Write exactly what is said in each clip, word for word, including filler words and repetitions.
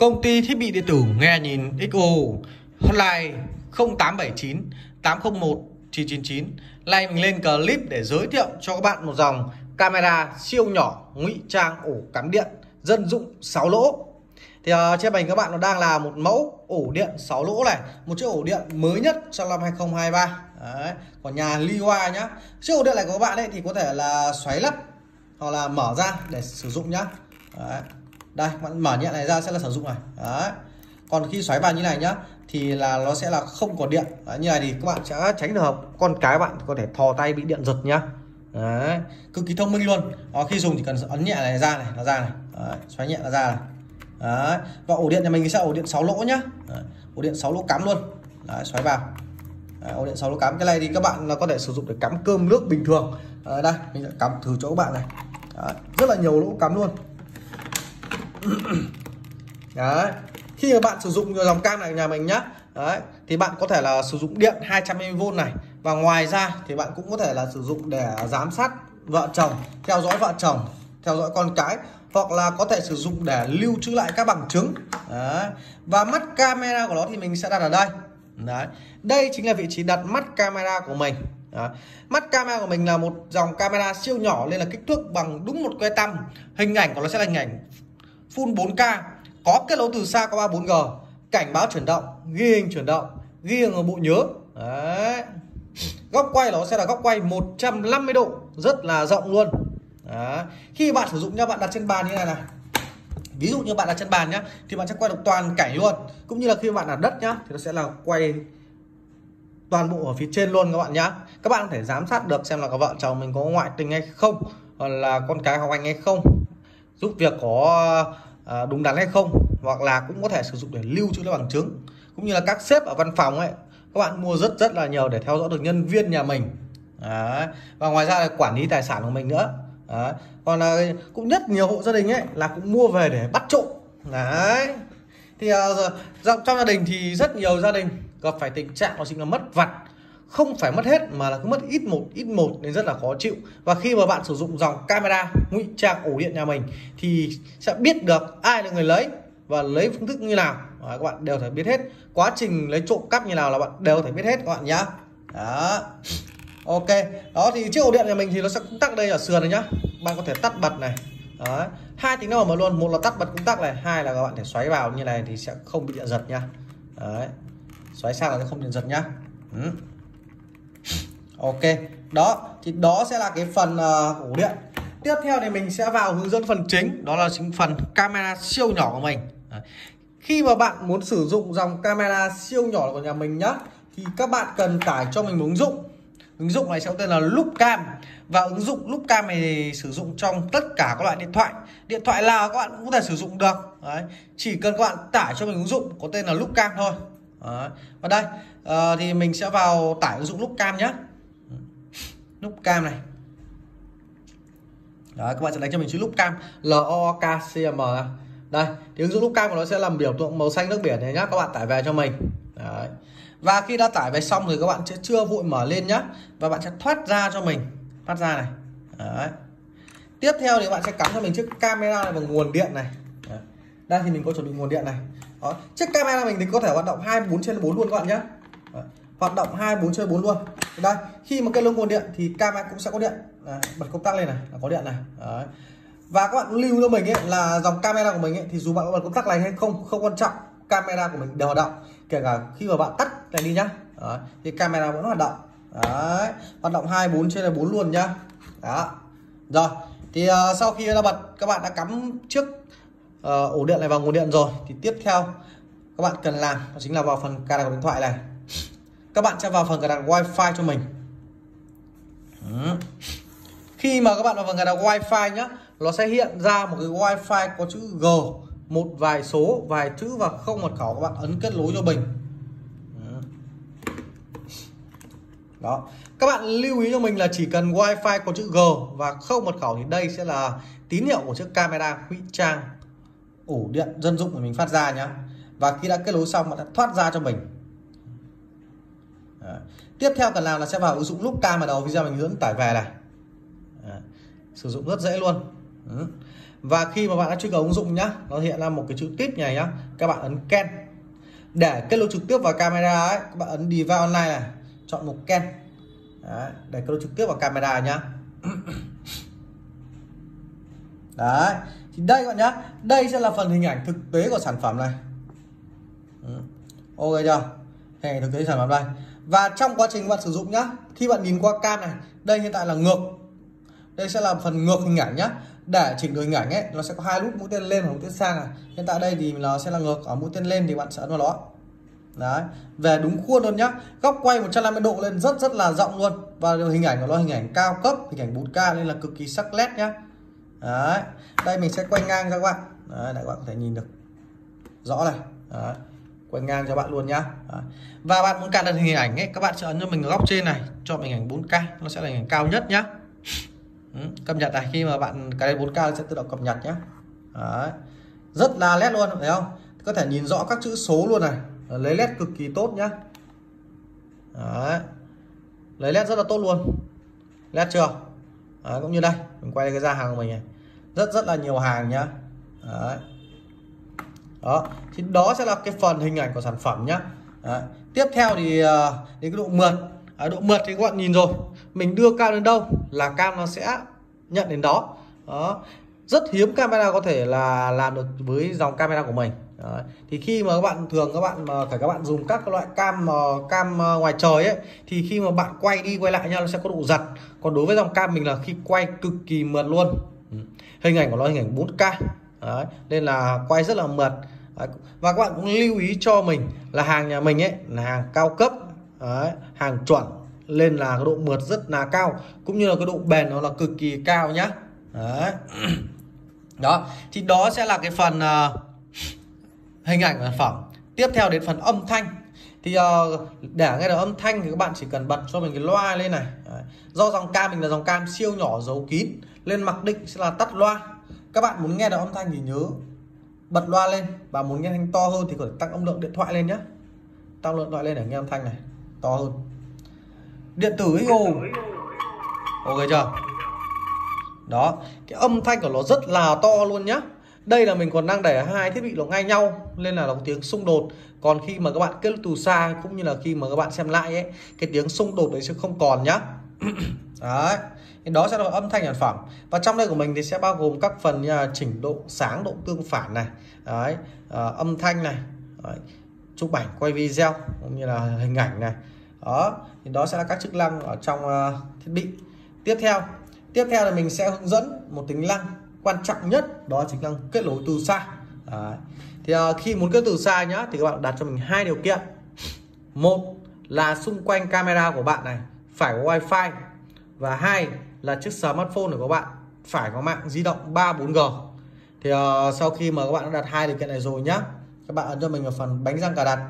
Công ty thiết bị điện tử nghe nhìn ích o, hotline không tám bảy chín tám không một chín chín chín. Nay mình lên clip để giới thiệu cho các bạn một dòng camera siêu nhỏ ngụy trang ổ cắm điện dân dụng sáu lỗ. Thì uh, trên mình các bạn nó đang là một mẫu ổ điện sáu lỗ này, một chiếc ổ điện mới nhất trong năm hai không hai ba. Đấy, của nhà Liwa nhá. Chiếc ổ điện này của các bạn ấy thì có thể là xoáy lắp hoặc là mở ra để sử dụng nhá. Đấy. Đây, bạn mở nhẹ này ra sẽ là sử dụng này. Đấy. Còn khi xoáy vào như này nhá thì là nó sẽ là không có điện. Đấy, như này thì các bạn sẽ tránh được con cái bạn có thể thò tay bị điện giật nhá. Đấy, cực kỳ thông minh luôn. Đó, khi dùng chỉ cần ấn nhẹ này ra này, nó ra này. Đấy, xoáy nhẹ nó ra này. Đấy. Và ổ điện nhà mình sẽ ổ điện sáu lỗ nhá. Đấy. Ổ điện sáu lỗ cắm luôn. Đấy, xoáy vào. Đấy, ổ điện sáu lỗ cắm. Cái này thì các bạn là có thể sử dụng để cắm cơm nước bình thường. Đấy, đây mình sẽ cắm thử cho các bạn này. Đấy, rất là nhiều lỗ cắm luôn. Đấy. Khi mà bạn sử dụng dòng cam này nhà mình nhá, đấy, thì bạn có thể là sử dụng điện hai trăm mi li vôn này, và ngoài ra thì bạn cũng có thể là sử dụng để giám sát vợ chồng, theo dõi vợ chồng, theo dõi con cái, hoặc là có thể sử dụng để lưu trữ lại các bằng chứng. Đấy. Và mắt camera của nó thì mình sẽ đặt ở đây. Đấy. Đây chính là vị trí đặt mắt camera của mình. Đấy. Mắt camera của mình là một dòng camera siêu nhỏ nên là kích thước bằng đúng một que tăm. Hình ảnh của nó sẽ là hình ảnh full bốn K, có kết nối từ xa qua ba bốn G, cảnh báo chuyển động, ghi hình chuyển động, ghi hình ở bộ nhớ. Đấy. Góc quay nó sẽ là góc quay một trăm năm mươi độ, rất là rộng luôn. Đấy. Khi bạn sử dụng nha, bạn đặt trên bàn như này này, ví dụ như bạn đặt trên bàn nhá, thì bạn sẽ quay được toàn cảnh luôn. Cũng như là khi bạn đặt đất nhá, thì nó sẽ là quay toàn bộ ở phía trên luôn các bạn nhá. Các bạn có thể giám sát được xem là có vợ chồng mình có ngoại tình hay không, hoặc là con cái học hành hay không, giúp việc có đúng đắn hay không, hoặc là cũng có thể sử dụng để lưu trữ các bằng chứng. Cũng như là các sếp ở văn phòng ấy, các bạn mua rất rất là nhiều để theo dõi được nhân viên nhà mình. Đấy. Và ngoài ra là quản lý tài sản của mình nữa. Đấy. Còn là cũng rất nhiều hộ gia đình ấy là cũng mua về để bắt trộm. Đấy. Thì uh, trong gia đình thì rất nhiều gia đình gặp phải tình trạng đó chính là mất vặt, không phải mất hết mà là cứ mất ít một ít một nên rất là khó chịu. Và khi mà bạn sử dụng dòng camera ngụy trang ổ điện nhà mình thì sẽ biết được ai là người lấy và lấy phương thức như nào. Đấy, các bạn đều phải biết hết. Quá trình lấy trộm cắp như nào là bạn đều phải biết hết các bạn nhá. Đó. Ok. Đó thì chiếc ổ điện nhà mình thì nó sẽ công tắc đây ở sườn này nhá. Bạn có thể tắt bật này. Đấy. Hai tính năng mà luôn, một là tắt bật công tắc này, hai là các bạn thể xoáy vào như này thì sẽ không bị điện giật nha. Đấy. Xoáy sang là sẽ không điện giật nhá. Ừ. Ok, đó thì đó sẽ là cái phần uh, ổ điện. Tiếp theo thì mình sẽ vào hướng dẫn phần chính, đó là chính phần camera siêu nhỏ của mình. Đấy. Khi mà bạn muốn sử dụng dòng camera siêu nhỏ của nhà mình nhá, thì các bạn cần tải cho mình một ứng dụng. Ứng dụng này sẽ tên là Loopcam. Và ứng dụng Loopcam này thì sử dụng trong tất cả các loại điện thoại. Điện thoại nào các bạn cũng có thể sử dụng được. Đấy. Chỉ cần các bạn tải cho mình ứng dụng có tên là Loopcam thôi. Đấy. Và đây uh, thì mình sẽ vào tải ứng dụng Loopcam nhé. Loopcam này. Đấy, các bạn sẽ đánh cho mình chữ Loopcam, L O K C M. Đây, thì ứng dụng Loopcam của nó sẽ làm biểu tượng màu xanh nước biển này nhá, các bạn tải về cho mình. Đấy. Và khi đã tải về xong thì các bạn sẽ chưa vội mở lên nhá, và bạn sẽ thoát ra cho mình, thoát ra này. Đấy. Tiếp theo thì bạn sẽ cắm cho mình chiếc camera này vào nguồn điện này. Đấy. Đây thì mình có chuẩn bị nguồn điện này. Đó. Chiếc camera mình thì có thể hoạt động hai mươi bốn trên bốn luôn các bạn nhé. Đấy. Hoạt động hai mươi bốn trên bốn luôn. Đây, khi mà kết nối nguồn điện thì camera cũng sẽ có điện. Đấy, bật công tắc lên này là có điện này. Đấy. Và các bạn lưu cho mình ấy là dòng camera của mình ấy, thì dù bạn có bật công tắc này hay không không quan trọng, camera của mình đều hoạt động, kể cả khi mà bạn tắt này đi nhá. Đấy, thì camera vẫn hoạt động. Đấy, hoạt động hai mươi bốn trên bốn luôn nhá. Đó. Rồi, thì uh, sau khi đã bật, các bạn đã cắm chiếc uh, ổ điện này vào nguồn điện rồi, thì tiếp theo các bạn cần làm đó chính là vào phần cài đặt của điện thoại này. Các bạn sẽ vào phần cài đặt wifi cho mình. Ừ. Khi mà các bạn vào phần cài đặt wifi nhá, nó sẽ hiện ra một cái wifi có chữ G, một vài số, vài chữ và không mật khẩu. Các bạn ấn kết nối cho mình. Ừ. Đó. Các bạn lưu ý cho mình là chỉ cần wifi có chữ G và không mật khẩu thì đây sẽ là tín hiệu của chiếc camera ngụy trang ổ điện dân dụng của mình phát ra nhá. Và khi đã kết nối xong, bạn đã thoát ra cho mình. Đấy. Tiếp theo cần làm là sẽ vào ứng dụng Loopcam ở đầu video mình hướng dẫn tải về này. Đấy. Sử dụng rất dễ luôn. Ừ. Và khi mà bạn đã truy cập ứng dụng nhá, nó hiện ra một cái chữ tip này nhá, các bạn ấn Ken để kết nối trực tiếp vào camera ấy. Các bạn ấn Device Online này, chọn mục Ken. Đấy, để kết nối trực tiếp vào camera nhá. Đấy, thì đây các bạn nhá, đây sẽ là phần hình ảnh thực tế của sản phẩm này. Ok chưa? Hình ảnh thực tế sản phẩm đây. Và trong quá trình bạn sử dụng nhá, khi bạn nhìn qua cam này, đây hiện tại là ngược. Đây sẽ là phần ngược hình ảnh nhá. Để chỉnh được hình ảnh ấy, nó sẽ có hai nút mũi tên lên và mũi tên sang này. Hiện tại đây thì nó sẽ là ngược, ở mũi tên lên thì bạn sẽ ấn vào nó. Đấy, về đúng khuôn luôn nhá. Góc quay một trăm năm mươi độ lên rất rất là rộng luôn. Và hình ảnh của nó hình ảnh cao cấp, hình ảnh bốn K nên là cực kỳ sắc nét nhá. Đấy, đây mình sẽ quay ngang cho các bạn. Đấy, để các bạn có thể nhìn được rõ này. Đấy, quay ngang cho bạn luôn nhá. Đấy. Và bạn muốn cài đặt hình ảnh ấy, các bạn sẽ ấn cho mình ở góc trên này, cho mình ảnh bốn K, nó sẽ là hình ảnh cao nhất nhá. Ừ, cập nhật này, khi mà bạn cài đặt bốn K nó sẽ tự động cập nhật nhé. Đấy, rất là nét luôn, thấy không? Có thể nhìn rõ các chữ số luôn này, lấy nét cực kỳ tốt nhá. Đấy, lấy nét rất là tốt luôn, nét chưa? Đấy, cũng như đây, mình quay cái ra hàng của mình này, rất rất là nhiều hàng nhá. Đấy. Đó, thì đó sẽ là cái phần hình ảnh của sản phẩm nhá. Đấy. Tiếp theo thì đến cái độ mượt. Đấy, độ mượt thì các bạn nhìn rồi, mình đưa cam đến đâu là cam nó sẽ nhận đến đó. Đó, rất hiếm camera có thể là làm được với dòng camera của mình. Đấy. Thì khi mà các bạn thường các bạn mà phải các bạn dùng các loại cam cam ngoài trời ấy, thì khi mà bạn quay đi quay lại nha, nó sẽ có độ giật. Còn đối với dòng cam mình là khi quay cực kỳ mượt luôn. Hình ảnh của nó hình ảnh bốn K. Đấy, nên là quay rất là mượt. Đấy. Và các bạn cũng lưu ý cho mình là hàng nhà mình ấy là hàng cao cấp. Đấy, hàng chuẩn, lên là cái độ mượt rất là cao, cũng như là cái độ bền nó là cực kỳ cao nhá. Đấy. Đó, thì đó sẽ là cái phần uh, hình ảnh của sản phẩm. Tiếp theo đến phần âm thanh. Thì uh, để nghe được âm thanh thì các bạn chỉ cần bật cho mình cái loa lên này. Đấy. Do dòng cam mình là dòng cam siêu nhỏ giấu kín, lên mặc định sẽ là tắt loa. Các bạn muốn nghe được âm thanh thì nhớ bật loa lên, và muốn nghe thanh to hơn thì có thể tăng âm lượng điện thoại lên nhé. Tăng lượng điện thoại lên để nghe âm thanh này to hơn. Điện tử ích ô. Ok chưa? Đó, cái âm thanh của nó rất là to luôn nhá. Đây là mình còn đang để hai thiết bị nó ngay nhau nên là nó có tiếng xung đột. Còn khi mà các bạn kết từ xa cũng như là khi mà các bạn xem lại ấy, cái tiếng xung đột đấy sẽ không còn nhá. Đấy, thì đó sẽ là âm thanh sản phẩm. Và trong đây của mình thì sẽ bao gồm các phần như là chỉnh độ sáng, độ tương phản này, đấy, à, âm thanh này, đấy, chụp ảnh, quay video cũng như là hình ảnh này. Đó, thì đó sẽ là các chức năng ở trong uh, thiết bị. Tiếp theo, tiếp theo là mình sẽ hướng dẫn một tính năng quan trọng nhất, đó chính là kết nối từ xa. Đấy. Thì uh, khi muốn kết từ xa nhá, thì các bạn đặt cho mình hai điều kiện. Một là xung quanh camera của bạn này phải có wifi, và hai là chiếc smartphone của bạn phải có mạng di động ba bốn G. Thì uh, sau khi mà các bạn đã đặt hai điều kiện này rồi nhá, các bạn ấn cho mình vào phần bánh răng cài đặt.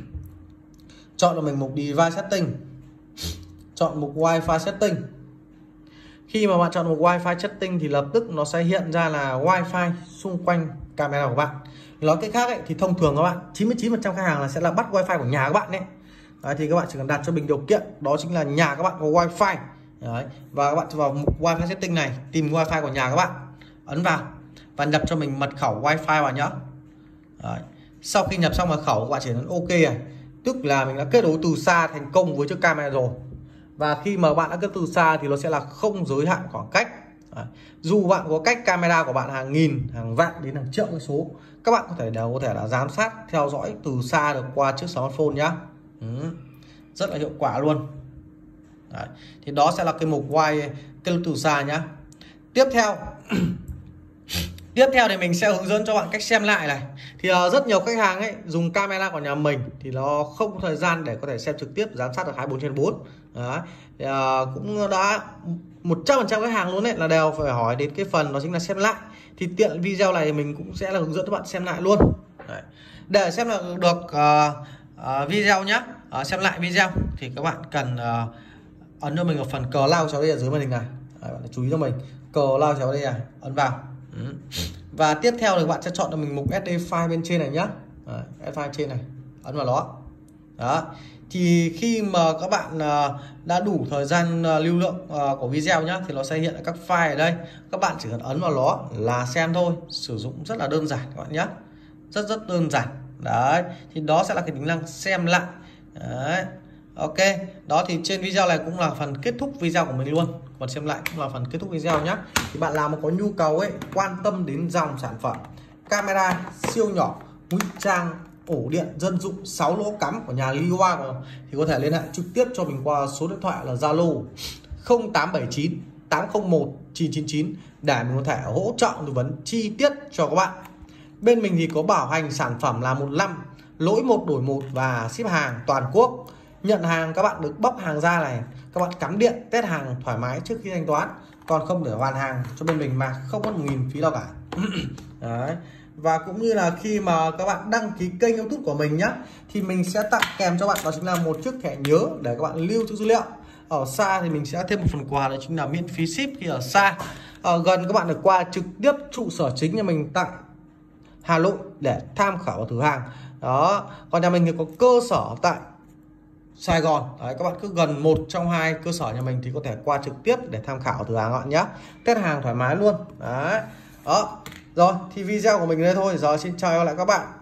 Chọn cho mình mục Device Setting, chọn mục Wi-Fi Setting. Khi mà bạn chọn mục Wi-Fi Setting thì lập tức nó sẽ hiện ra là Wi-Fi xung quanh camera của bạn. Nói cách khác ấy, thì thông thường các bạn chín mươi chín phần trăm khách hàng là sẽ là bắt Wi-Fi của nhà các bạn đấy. Đấy, thì các bạn chỉ cần đặt cho mình điều kiện, đó chính là nhà các bạn có Wi-Fi. Đấy, và các bạn vào mục Wi-Fi Setting này, tìm Wi-Fi của nhà các bạn, ấn vào và nhập cho mình mật khẩu Wi-Fi vào nhá. Đấy. Sau khi nhập xong mật khẩu, các bạn chỉ ấn OK này, tức là mình đã kết nối từ xa thành công với chiếc camera rồi. Và khi mà bạn đã kết từ xa thì nó sẽ là không giới hạn khoảng cách. Đấy. Dù bạn có cách camera của bạn hàng nghìn, hàng vạn đến hàng triệu cái số, các bạn có thể đều có thể là giám sát, theo dõi từ xa được qua chiếc smartphone nhá. Ừ. Rất là hiệu quả luôn. Đấy. Thì đó sẽ là cái mục Wi kết nối từ xa nhá. Tiếp theo Tiếp theo thì mình sẽ hướng dẫn cho bạn cách xem lại này. Thì uh, rất nhiều khách hàng ấy dùng camera của nhà mình thì nó không có thời gian để có thể xem trực tiếp, giám sát được hai mươi bốn trên bốn. Đấy. Thì, uh, cũng đã một trăm phần trăm khách hàng luôn đấy là đều phải hỏi đến cái phần đó chính là xem lại. Thì tiện video này thì mình cũng sẽ là hướng dẫn các bạn xem lại luôn. Đấy. Để xem là được uh, uh, video nhá, uh, xem lại video thì các bạn cần uh, ấn cho mình vào phần cờ lao cháu đây ở dưới màn hình này. Đấy, bạn chú ý cho mình cờ lao cháu đây này, ấn vào. Ừ. Và tiếp theo thì bạn sẽ chọn cho mình mục ét đê file bên trên này nhá. Đấy, ét đê file trên này, ấn vào nó. Đó, thì khi mà các bạn đã đủ thời gian lưu lượng của video nhá, thì nó sẽ hiện các file ở đây, các bạn chỉ cần ấn vào nó là xem thôi, sử dụng rất là đơn giản các bạn nhé, rất rất đơn giản. Đấy, thì đó sẽ là cái tính năng xem lại. Đấy, ok, đó thì trên video này cũng là phần kết thúc video của mình luôn, còn xem lại cũng là phần kết thúc video nhé. Thì bạn nào mà có nhu cầu ấy, quan tâm đến dòng sản phẩm camera siêu nhỏ ngụy trang ổ điện dân dụng sáu lỗ cắm của nhà Liwag thì có thể liên hệ trực tiếp cho mình qua số điện thoại là Zalo không tám bảy chín tám không một chín chín chín để mình có thể hỗ trợ tư vấn chi tiết cho các bạn. Bên mình thì có bảo hành sản phẩm là một năm, lỗi một đổi một và ship hàng toàn quốc. Nhận hàng các bạn được bóc hàng ra này, các bạn cắm điện test hàng thoải mái trước khi thanh toán, còn không để hoàn hàng cho bên mình mà không có một nghìn phí nào cả. Đấy. Và cũng như là khi mà các bạn đăng ký kênh YouTube của mình nhá, thì mình sẽ tặng kèm cho bạn đó chính là một chiếc thẻ nhớ để các bạn lưu trữ dữ liệu. Ở xa thì mình sẽ thêm một phần quà, đó chính là miễn phí ship khi ở xa. Ở gần các bạn được qua trực tiếp trụ sở chính nhà mình tại Hà Nội để tham khảo và thử hàng. Đó, còn nhà mình thì có cơ sở tại Sài Gòn. Đấy, các bạn cứ gần một trong hai cơ sở nhà mình thì có thể qua trực tiếp để tham khảo thử hàng các bạn nhé, test hàng thoải mái luôn. Đấy, đó rồi thì video của mình đây thôi, giờ xin chào lại các bạn.